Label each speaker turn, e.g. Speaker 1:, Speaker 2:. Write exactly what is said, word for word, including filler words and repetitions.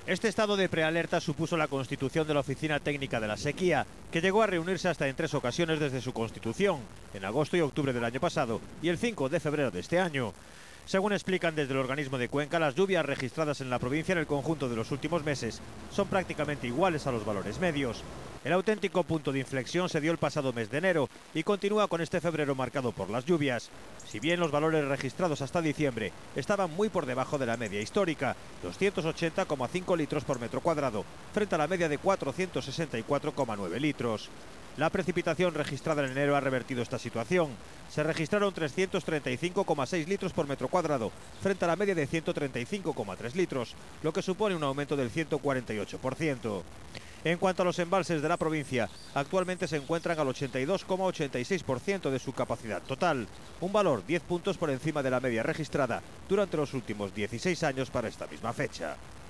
Speaker 1: Este estado de prealerta supuso la constitución de la Oficina Técnica de la Sequía, que llegó a reunirse hasta en tres ocasiones desde su constitución, en agosto y octubre del año pasado y el cinco de febrero de este año. Según explican desde el organismo de Cuenca, las lluvias registradas en la provincia en el conjunto de los últimos meses son prácticamente iguales a los valores medios. El auténtico punto de inflexión se dio el pasado mes de enero y continúa con este febrero marcado por las lluvias. Si bien los valores registrados hasta diciembre estaban muy por debajo de la media histórica, doscientos ochenta coma cinco litros por metro cuadrado, frente a la media de cuatrocientos sesenta y cuatro coma nueve litros. La precipitación registrada en enero ha revertido esta situación. Se registraron trescientos treinta y cinco coma seis litros por metro cuadrado, frente a la media de ciento treinta y cinco coma tres litros, lo que supone un aumento del ciento cuarenta y ocho por ciento. En cuanto a los embalses de la provincia, actualmente se encuentran al ochenta y dos coma ochenta y seis por ciento de su capacidad total, un valor diez puntos por encima de la media registrada durante los últimos dieciséis años para esta misma fecha.